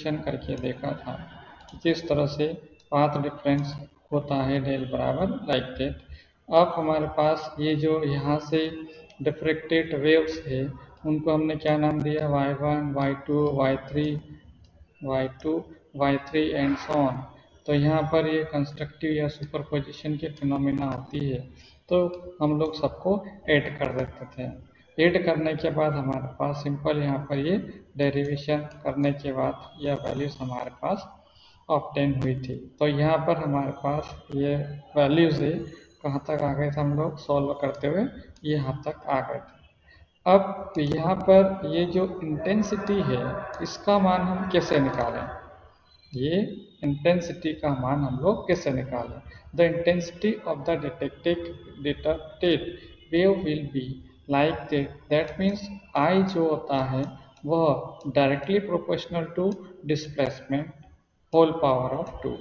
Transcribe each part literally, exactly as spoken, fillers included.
Discussion करके देखा था कि किस तरह से पाथ डिफरेंस होता है डेल बराबर लाइक दैट। अब हमारे पास ये जो यहाँ से डिफ्रेक्टेड वेव्स है उनको हमने क्या नाम दिया, Y one, Y two, Y three, Y two, Y three and so on. तो यहाँ पर ये कंस्ट्रक्टिव या सुपरपोजिशन की फिनोमिना होती है, तो हम लोग सबको ऐड कर देते थे। ऐड करने के बाद हमारे पास सिंपल यहाँ पर ये डेरिवेशन करने के बाद यह वैल्यूज हमारे पास ऑब्टेन हुई थी। तो यहाँ पर हमारे पास ये वैल्यूज है, कहाँ तक आ गए थे हम लोग सॉल्व करते हुए, यहाँ तक आ गए थे। अब यहाँ पर ये जो इंटेंसिटी है इसका मान हम कैसे निकालें, ये इंटेंसिटी का मान हम लोग कैसे निकालें। The intensity of the detected detected wave will be like that, that means I जो होता है वह directly proportional to displacement whole power of two.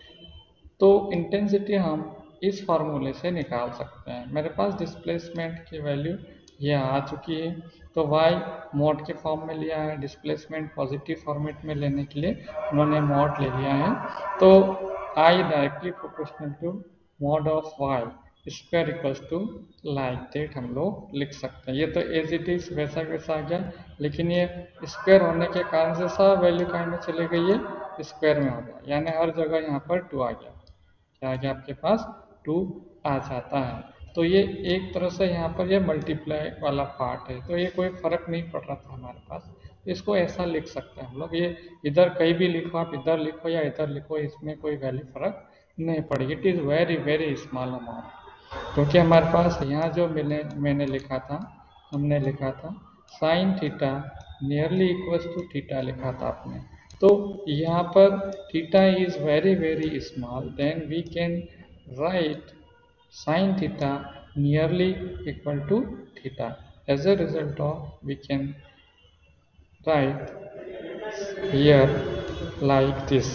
तो इंटेंसिटी हम इस फार्मूले से निकाल सकते हैं। मेरे पास डिस्प्लेसमेंट की वैल्यू ये आ चुकी है, तो y मॉड के फॉर्म में लिया है, डिस्प्लेसमेंट पॉजिटिव फॉर्मेट में लेने के लिए उन्होंने मॉड ले लिया है। तो i directly proportional to mod of y square equals to like that हम लोग लिख सकते हैं। ये तो एज इट इज वैसा वैसा आ गया, लेकिन ये स्क्वायर होने के कारण से सब वैल्यू कहाँ में चले गई है, स्क्वायर में हो गया, यानी हर जगह यहाँ पर टू आ गया। क्या आ गया आपके पास, टू आ जाता है। तो ये एक तरह से यहाँ पर ये मल्टीप्लाई वाला पार्ट है, तो ये कोई फर्क नहीं पड़ रहा था हमारे पास, इसको ऐसा लिख सकते हैं हम लोग। ये इधर कहीं भी लिखो, आप इधर लिखो या इधर लिखो, इसमें कोई वैल्यू फर्क नहीं पड़ेगी। It is very very small amount, क्योंकि हमारे पास यहाँ जो मैंने मैंने लिखा था, हमने लिखा था sine theta nearly equals to theta लिखा था आपने। तो यहाँ पर theta is very very small, then we can write sine theta nearly equal to theta. As a result of we can write here like this.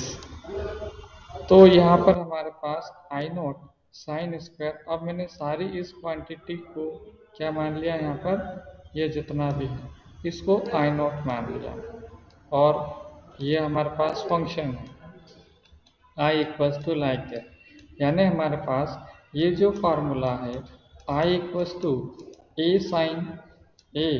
तो यहाँ पर हमारे पास आई नोट साइन स्क्वायर, अब मैंने सारी इस क्वांटिटी को क्या मान लिया, यहाँ पर ये जितना भी है इसको आई नोट मान लिया, और ये हमारे पास फंक्शन है I equals to like that, यानी हमारे पास ये जो फार्मूला है I equals to A sine A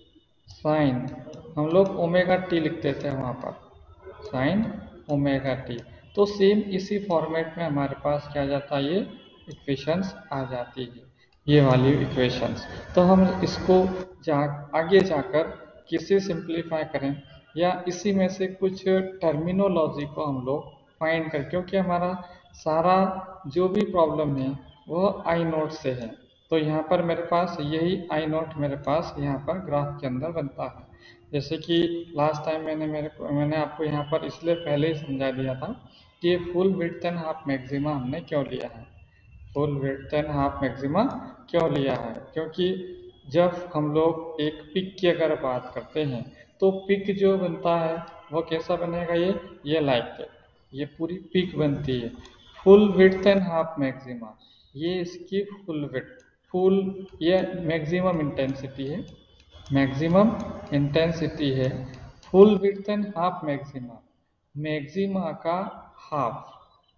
sine, हम लोग ओमेगा टी लिखते थे वहाँ पर, साइन ओमेगा टी। तो सेम इसी फॉर्मेट में हमारे पास क्या जाता है, ये इक्वेशंस आ जाती है, ये वाली इक्वेशंस। तो हम इसको जा आगे जाकर किसे सिंप्लीफाई करें, या इसी में से कुछ टर्मिनोलॉजी को हम लोग फाइंड कर, क्योंकि हमारा सारा जो भी प्रॉब्लम है वह आई नोट से है। तो यहाँ पर मेरे पास यही आई नोट मेरे पास यहाँ पर ग्राफ के अंदर बनता है। जैसे कि लास्ट टाइम मैंने मेरे मैंने आपको यहाँ पर इसलिए पहले ही समझा दिया था कि ये full width and half maxima हमने क्यों लिया है, full width and half maxima क्यों लिया है, क्योंकि जब हम लोग एक पिक की अगर बात करते हैं तो पिक जो बनता है वो कैसा बनेगा, ये ये लाइक ये पूरी पिक बनती है। Full width and half maxima, ये इसकी फुल विड्थ, फुल ये मैक्सिमम इंटेंसिटी है, मैक्सिमम इंटेंसिटी है। Full width and half maxima, maxima का हाफ,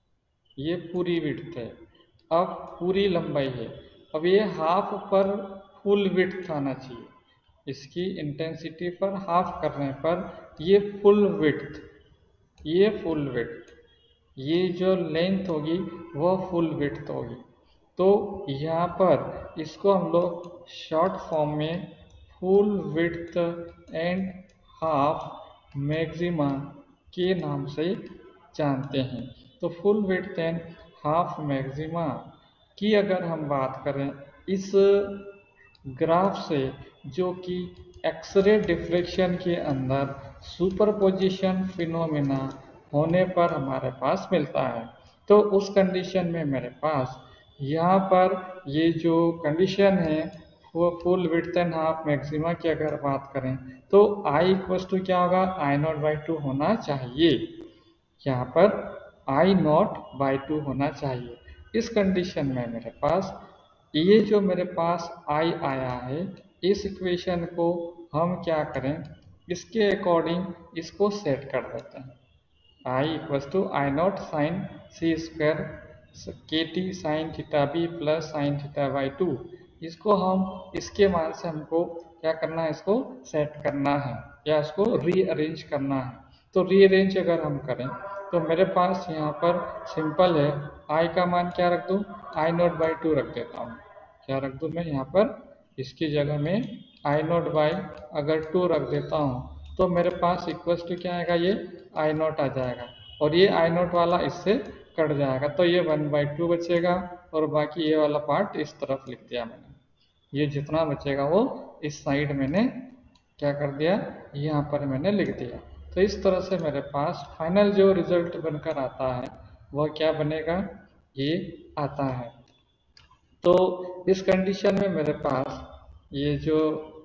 ये पूरी विड्थ है, अब पूरी लंबाई है, अब ये हाफ पर फुल विड्थ आना चाहिए, इसकी इंटेंसिटी पर हाफ करने पर ये फुल विड्थ, ये फुल विड्थ, ये जो लेंथ होगी वह फुल विड्थ होगी। तो यहाँ पर इसको हम लोग शॉर्ट फॉर्म में full width and half maxima के नाम से जानते हैं। तो full width and half maxima की अगर हम बात करें इस ग्राफ से, जो कि एक्सरे डिफ्रेक्शन के अंदर सुपरपोजिशन फिनोमेना होने पर हमारे पास मिलता है, तो उस कंडीशन में मेरे पास यहाँ पर ये जो कंडीशन है वो full width and half maxima की अगर बात करें तो आई इक्वल्स टू क्या होगा, आई नॉट बाई टू होना चाहिए, यहाँ पर आई नॉट बाई टू होना चाहिए। इस कंडीशन में मेरे पास ये जो मेरे पास आई आया है, इस इक्वेशन को हम क्या करें, इसके अकॉर्डिंग इसको सेट कर देते हैं। I equals to I naught sine C square के T sine theta B plus sine theta by two. इसको हम इसके मान से हमको क्या करना है, इसको सेट करना है या इसको रीअरेंज करना है। तो रीअरेंज अगर हम करें तो मेरे पास यहाँ पर सिंपल है, आई का मान क्या रख दूँ, आई नॉट बाई टू रख देता हूँ। क्या रख दूँ मैं यहाँ पर, इसकी जगह में आई नॉट बाई अगर टू रख देता हूँ तो मेरे पास इक्वल्स टू क्या आएगा, ये आई नॉट आ जाएगा और ये आई नॉट वाला इससे कट जाएगा तो ये वन बाई टू बचेगा और बाकी ये वाला पार्ट इस तरफ लिख दिया मैंने। ये जितना बचेगा वो इस साइड मैंने क्या कर दिया, यहाँ पर मैंने लिख दिया। तो इस तरह से मेरे पास फाइनल जो रिजल्ट बनकर आता है वह क्या बनेगा, ये आता है। तो इस कंडीशन में मेरे पास ये जो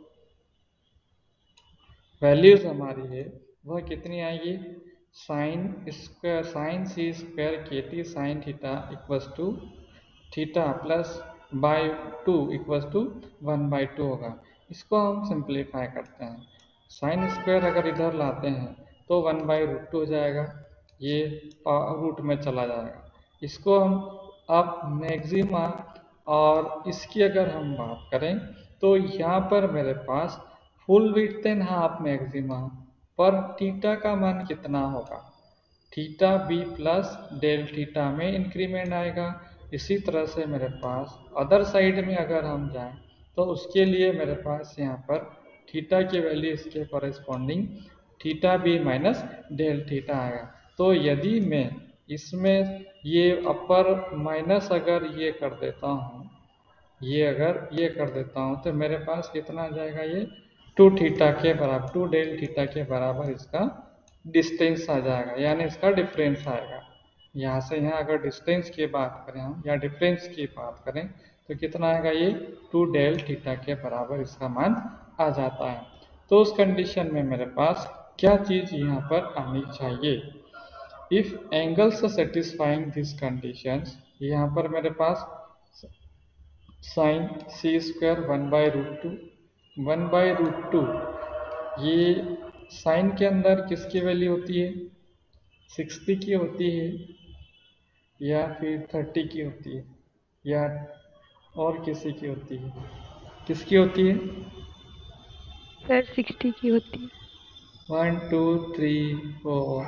वैल्यूज हमारी है वह कितनी आएगी, sine square sine C square के T sine theta equals to theta plus by two equals to one by two होगा। इसको हम सिंप्लीफाई करते हैं, साइन स्क्वायर अगर इधर लाते हैं तो वन बाई रूट टू हो जाएगा, ये रूट में चला जाएगा। इसको हम अब मैक्सिमा और इसकी अगर हम बात करें तो यहाँ पर मेरे पास full width and half maxima पर थीटा का मान कितना होगा, theta B plus del theta में इंक्रीमेंट आएगा। इसी तरह से मेरे पास अदर साइड में अगर हम जाएं तो उसके लिए मेरे पास यहाँ पर थीटा की वैल्यू इसके corresponding theta B minus del theta आएगा। तो यदि मैं इसमें ये अपर माइनस अगर ये कर देता हूँ, ये अगर ये कर देता हूँ तो मेरे पास कितना आ जाएगा, ये टू थीटा के बराबर टू डेल थीटा के बराबर इसका डिस्टेंस आ जाएगा, यानी इसका डिफरेंस आएगा। यहाँ से यहाँ अगर डिस्टेंस की बात करें हम या डिफरेंस की बात करें तो कितना आएगा, ये टू डेल थीटा के बराबर इसका मान आ जाता है। तो उस कंडीशन में मेरे पास क्या चीज़ यहाँ पर आनी चाहिए, if angles satisfying this conditions, यहाँ पर मेरे पास sine C square one by root two one by root two, ये साइन के अंदर किसकी वैल्यू होती है, सिक्सटी की होती है या फिर थर्टी की होती है या और किसी की होती है, किसकी होती है सर, सिक्सटी की होती है। One two three four,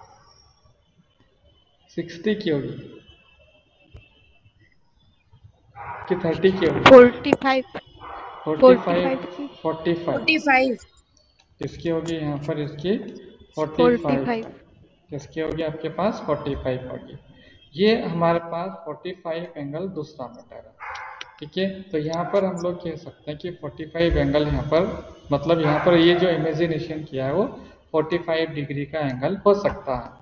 sixty की होगी कि थर्टी की होगी, forty five forty five forty five किसकी होगी यहाँ पर, इसकी फोर्टी फाइव किसकी होगी आपके पास, फोर्टी फाइव होगी। ये हमारे पास फोर्टी फाइव एंगल दूसरा मीटर है, ठीक है। तो यहाँ पर हम लोग कह सकते हैं कि फोर्टी फाइव एंगल यहाँ पर मतलब यहाँ पर ये जो इमेजिनेशन किया है वो फोर्टी फाइव डिग्री का एंगल हो सकता है।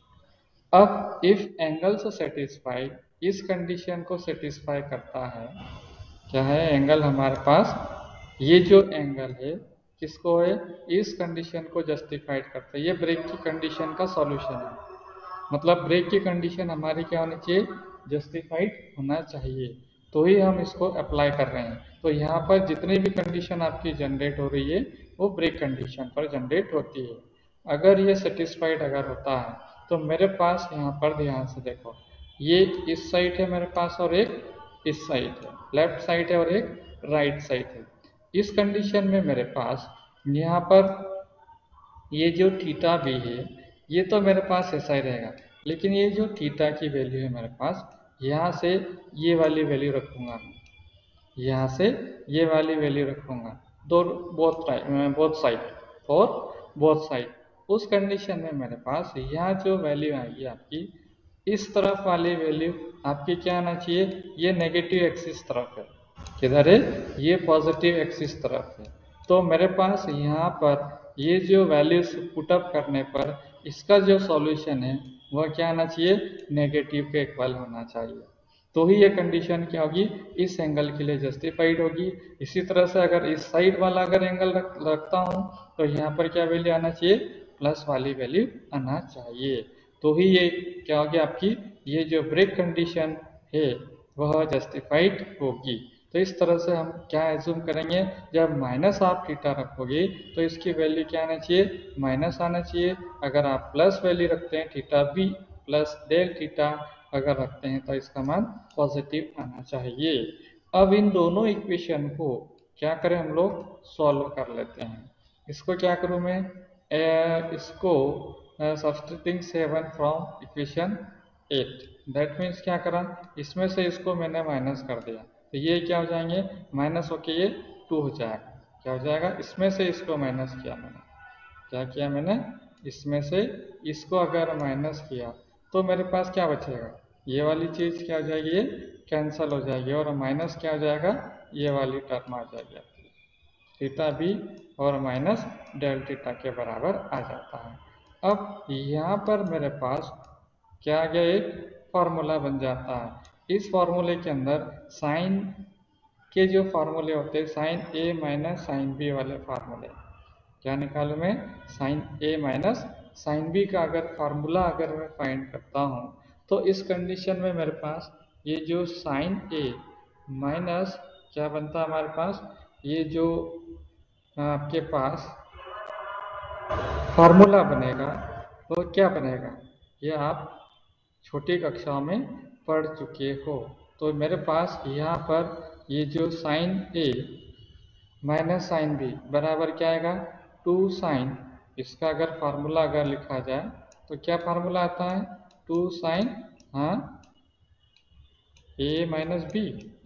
अब इफ एंगल से सेटिस्फाई, इस कंडीशन को सेटिस्फाई करता है, क्या है एंगल हमारे पास, ये जो एंगल है किसको है, इस कंडीशन को जस्टिफाइड करता है। ये ब्रेक की कंडीशन का सॉल्यूशन है, मतलब ब्रेक की कंडीशन हमारी क्या होनी चाहिए, जस्टिफाइड होना चाहिए, तो ही हम इसको अप्लाई कर रहे हैं। तो यहाँ पर जितनी भी कंडीशन आपकी जनरेट हो रही है वो ब्रेक कंडीशन पर जनरेट होती है। अगर ये सेटिस्फाइड अगर होता है तो मेरे पास यहाँ पर ध्यान से देखो, ये इस साइड है मेरे पास और एक इस साइड है, लेफ्ट साइड है और एक राइट साइड है। इस कंडीशन में मेरे पास यहाँ पर ये जो थीटा भी है ये तो मेरे पास ऐसा ही रहेगा, लेकिन ये जो थीटा की वैल्यू है मेरे पास, यहाँ से ये वाली वैल्यू रखूँगा मैं, यहाँ से ये वाली वैल्यू रखूँगा, दो both both side for both side. उस कंडीशन में मेरे पास यहाँ जो वैल्यू आएगी आपकी, इस तरफ वाली वैल्यू आपकी क्या आना चाहिए, ये नेगेटिव एक्सिस तरफ है, किधर है, ये पॉजिटिव एक्सिस तरफ है। तो मेरे पास यहाँ पर ये जो वैल्यूज पुटअप करने पर इसका जो सॉल्यूशन है वह क्या आना चाहिए, नेगेटिव के इक्वल होना चाहिए, तो ही ये कंडीशन क्या होगी, इस एंगल के लिए जस्टिफाइड होगी। इसी तरह से अगर इस साइड वाला अगर एंगल रख, रखता हूँ तो यहाँ पर क्या वैल्यू आना चाहिए, प्लस वाली वैल्यू आना चाहिए, तो ही ये क्या होगी आपकी, ये जो ब्रेक कंडीशन है वह जस्टिफाइड होगी। तो इस तरह से हम क्या एज्यूम करेंगे, जब माइनस आप थीटा रखोगे तो इसकी वैल्यू क्या आना चाहिए, माइनस आना चाहिए। अगर आप प्लस वैल्यू रखते हैं theta B plus del theta अगर रखते हैं तो इसका मान पॉजिटिव आना चाहिए। अब इन दोनों इक्वेशन को क्या करें, हम लोग सॉल्व कर लेते हैं। इसको क्या करूं मैं, ए, इसको substituting seven from equation eight, that means क्या करा, इसमें से इसको मैंने माइनस कर दिया तो ये क्या हो जाएंगे, माइनस होके ये टू हो जाएगा। क्या हो जाएगा, इसमें से इसको माइनस किया मैंने, क्या किया मैंने, इसमें से इसको अगर माइनस किया तो मेरे पास क्या बचेगा, ये वाली चीज़ क्या हो जाएगी, ये कैंसिल हो जाएगी और माइनस क्या हो जाएगा, ये वाली टर्म आ जाएगी आपकी थीटा बी और माइनस डेल थीटा के बराबर आ जाता है। अब यहाँ पर मेरे पास क्या आ गया, एक फार्मूला बन जाता है। इस फार्मूले के अंदर साइन के जो फार्मूले होते हैं, sine A minus sine B वाले फार्मूले, क्या निकालूं मैं, sine A minus sine B का अगर फार्मूला अगर मैं फाइंड करता हूँ तो इस कंडीशन में मेरे पास ये जो साइन ए माइनस क्या बनता है हमारे पास, ये जो आपके पास फार्मूला बनेगा वो क्या बनेगा, ये आप छोटी कक्षाओं में पढ़ चुके हो। तो मेरे पास यहाँ पर ये जो sine A minus sine B बराबर क्या आएगा, टू साइन, इसका अगर फार्मूला अगर लिखा जाए तो क्या फार्मूला आता है, टू साइन हाँ A minus B,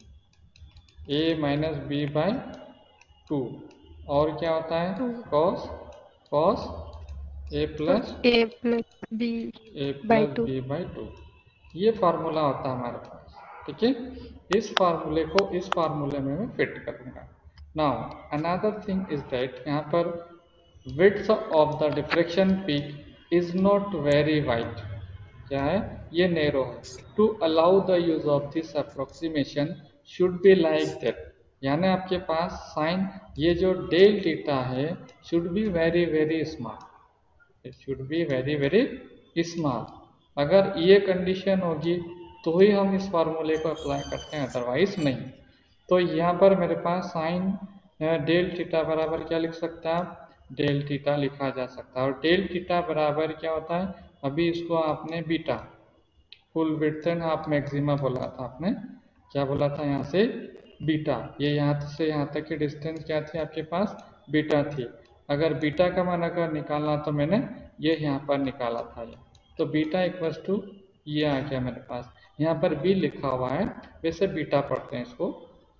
A minus B by two, और क्या होता है two cos, cos A plus A plus B A by plus two. B by two, ये फार्मूला होता है हमारे पास। ठीक है, इस फार्मूले को इस फार्मूले में मैं फिट करूंगा। Now another thing is that यहाँ पर width of the diffraction peak is not very wide, क्या है, ये नैरो है। To allow the use of this approximation should be like that, यानी आपके पास साइन ये जो डेल थीटा है should be very very small, it should be very very small. अगर ये कंडीशन होगी तो ही हम इस फार्मूले को अप्लाई करते हैं, अदरवाइज नहीं। तो यहाँ पर मेरे पास साइन डेल थीटा बराबर क्या लिख सकता है आप, डेल थीटा लिखा जा सकता है। और डेल थीटा बराबर क्या होता है, अभी इसको आपने beta full width and half maxima बोला था आपने, क्या बोला था यहाँ से बीटा, ये यहाँ से यहाँ तक की डिस्टेंस क्या थी आपके पास, बीटा थी। अगर बीटा का मान अगर निकालना तो मैंने ये यहाँ पर निकाला था, ये तो बीटा इक्वल्स टू ये आ गया मेरे पास, यहाँ पर बी लिखा हुआ है, वैसे बीटा पढ़ते हैं इसको।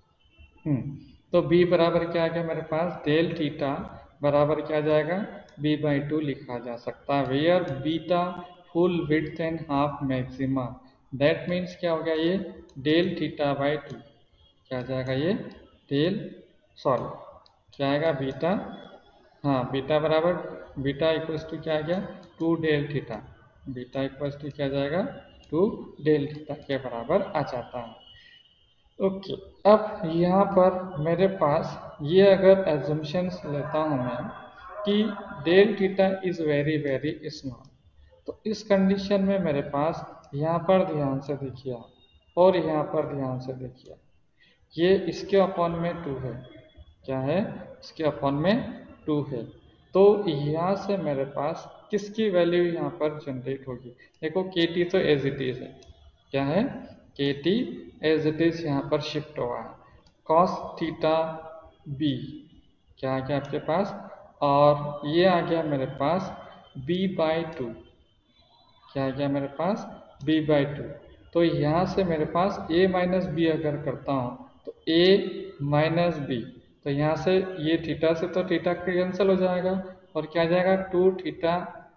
हम्म तो बी बराबर क्या आ गया मेरे पास, डेल थीटा बराबर क्या जाएगा, बी बाई टू लिखा जा सकता है, where beta full width and half maxima, that means क्या हो गया, ये डेल थीटा बाई टू, क्या जाएगा ये डेल, सॉरी क्या आएगा बीटा, हाँ बीटा बराबर बीटा इक्वल्स टू क्या आ गया, two del theta, beta equals to क्या जाएगा, टू डेल थीटा के बराबर आ जाता है। ओके okay, अब यहाँ पर मेरे पास ये अगर एजम्पशंस लेता हूँ मैं कि del theta is very very small, तो इस कंडीशन में मेरे पास यहाँ पर ध्यान से देखिए आप और यहाँ पर ध्यान से देखिए, ये इसके अपॉन में टू है, क्या है, इसके अपॉन में टू है। तो यहाँ से मेरे पास किसकी वैल्यू यहाँ पर जनरेट होगी, देखो के टी तो एज इट इज है, क्या है, के टी एज इट इज यहाँ पर शिफ्ट हुआ है, कॉस थीटा बी क्या आ गया आपके पास, और ये आ गया मेरे पास बी बाई टू, क्या आ गया मेरे पास b बाई टू। तो यहाँ से मेरे पास a माइनस बी अगर करता हूँ तो a माइनस बी, तो यहाँ से ये थीटा से तो थीटा कैंसिल हो जाएगा और क्या आ जाएगा, टू थीटा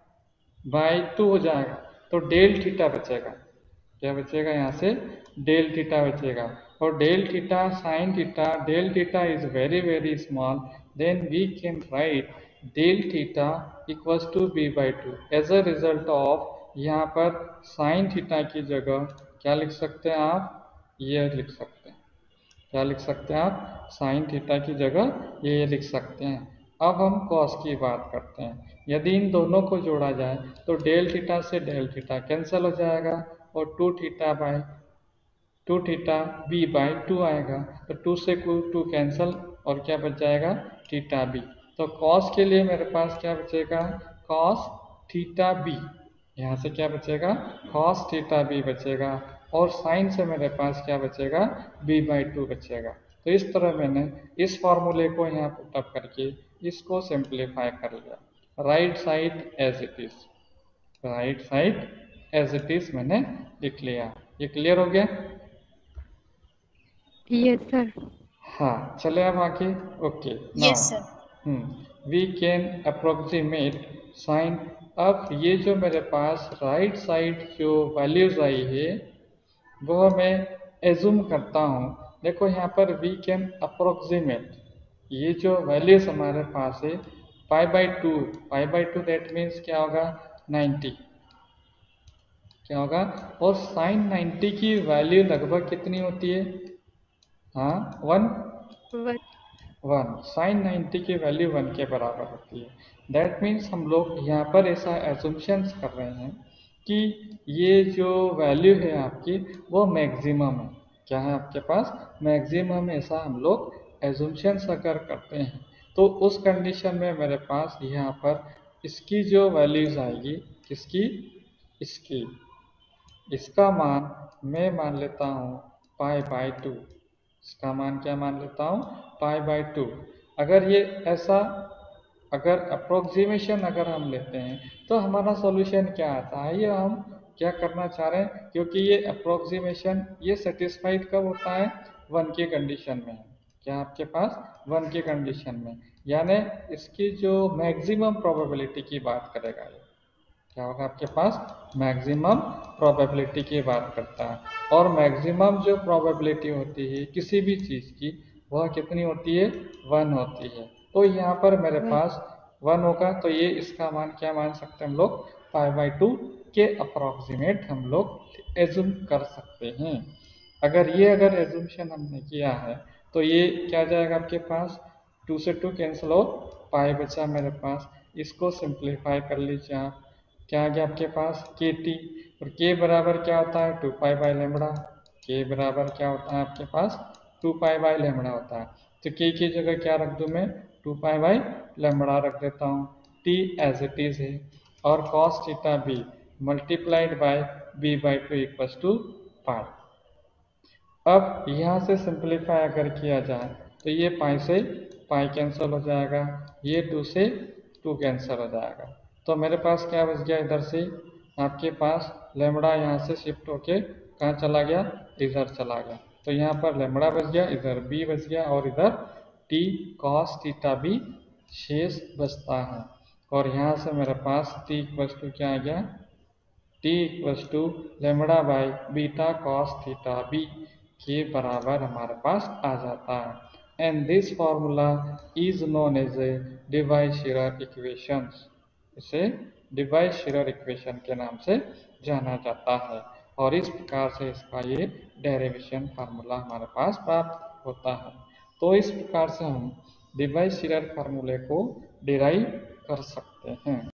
बाई टू हो जाएगा, तो डेल थीटा बचेगा, क्या बचेगा यहाँ से, डेल थीटा बचेगा। और del theta sine theta, del theta is very very small, then we can write del theta equals to B by two. As a result of यहाँ पर साइन थीटा की जगह क्या लिख सकते हैं आप, ये लिख सकते हैं, क्या लिख सकते हैं आप, साइन थीटा की जगह ये ये लिख सकते हैं। अब हम कॉस की बात करते हैं, यदि इन दोनों को जोड़ा जाए तो डेल थीटा से डेल थीटा कैंसिल हो जाएगा और two theta by two theta B by two आएगा, तो टू से टू कैंसल और क्या बच जाएगा थीटा बी। तो कॉस के लिए मेरे पास क्या बचेगा कॉस थीटा बी, यहाँ से क्या बचेगा कॉस थीटा बी बचेगा, और साइन से मेरे पास क्या बचेगा बी बाई टू बचेगा। तो इस तरह मैंने इस फॉर्मूले को यहाँ पुट अप करके इसको सिंप्लीफाई कर लिया, right side as it is, right side as it is मैंने लिख लिया। ये क्लियर हो गया? Yes sir. हाँ, चले अब आगे। Okay now yes sir. Hmm we can approximate sine. अब ये जो मेरे पास राइट साइड जो वैल्यूज आई है वो मैं एज्यूम करता हूँ। देखो यहाँ पर वी कैन अप्रोक्सीमेट, ये जो वैल्यूज हमारे पास है pi by two, pi by two that means क्या होगा नाइन्टी, क्या होगा, और साइन नाइन्टी की वैल्यू लगभग कितनी होती है, हाँ one, one. One, sine ninety की वैल्यू वन के बराबर होती है। दैट मीन्स हम लोग यहाँ पर ऐसा एजुम्शंस कर रहे हैं कि ये जो वैल्यू है आपकी वो मैक्सिमम है। क्या है आपके पास मैक्सिमम, ऐसा हम लोग एजुम्शंस अगर करते हैं तो उस कंडीशन में मेरे पास यहाँ पर इसकी जो वैल्यूज आएगी, किसकी, इसकी, इसका मान मैं मान लेता हूँ पाई बाई टू, इसका मान क्या मान लेता हूँ पाई बाई टू। अगर ये ऐसा अगर अप्रोक्सीमेशन अगर हम लेते हैं तो हमारा सॉल्यूशन क्या आता है, ये हम क्या करना चाह रहे हैं, क्योंकि ये अप्रोक्सीमेशन ये सेटिस्फाइड कब होता है वन की कंडीशन में, क्या आपके पास वन की कंडीशन में, यानी इसकी जो मैक्सिमम प्रोबेबिलिटी की बात करेगा, ये क्या होगा आपके पास मैक्सिमम प्रोबेबिलिटी की बात करता है। और मैक्सिमम जो प्रोबेबिलिटी होती है किसी भी चीज़ की वह कितनी होती है वन होती है। तो यहाँ पर मेरे वन। पास वन होगा, तो ये इसका मान क्या मान सकते हैं हम लोग पाई बाई टू के अप्रोक्सीमेट हम लोग एज्यूम कर सकते हैं। अगर ये अगर एज्यूमशन हमने किया है तो ये क्या जाएगा आपके पास, टू से टू कैंसिल और पाई बचा मेरे पास, इसको सिंप्लीफाई कर लीजिए आप, क्या आ गया आपके पास के टी, और के बराबर क्या होता है टू पाई बाई लेमड़ा, के बराबर क्या होता है आपके पास टू पाई बाई लेमड़ा होता है। तो के की जगह क्या रख दूं मैं टू पाई बाई लेमड़ा रख देता हूँ, टी एज इट इज है, और cos theta B multiplied by B by two equals to pi. अब यहाँ से सिंप्लीफाई अगर किया जाए तो ये पाई से पाई कैंसिल हो जाएगा, ये टू से टू कैंसिल हो जाएगा, तो मेरे पास क्या बच गया इधर से आपके पास लेमड़ा यहाँ से शिफ्ट होके कहाँ चला गया इधर चला गया, तो यहाँ पर लेमड़ा बच गया, इधर बी बच गया, और इधर टी कॉस थीटा बी शेष बचता है। और यहाँ से मेरे पास टी इक्वल्स टू क्या आ गया T equals to lambda by beta cos theta B के बराबर हमारे पास आ जाता है। And this formula is known as a Debye Scherrer equations, इसे डिवाइस-शिरर इक्वेशन के नाम से जाना जाता है, और इस प्रकार से इसका ये डेरिवेशन फार्मूला हमारे पास प्राप्त होता है। तो इस प्रकार से हम डिवाइस-शिरर फार्मूले को डिराइव कर सकते हैं।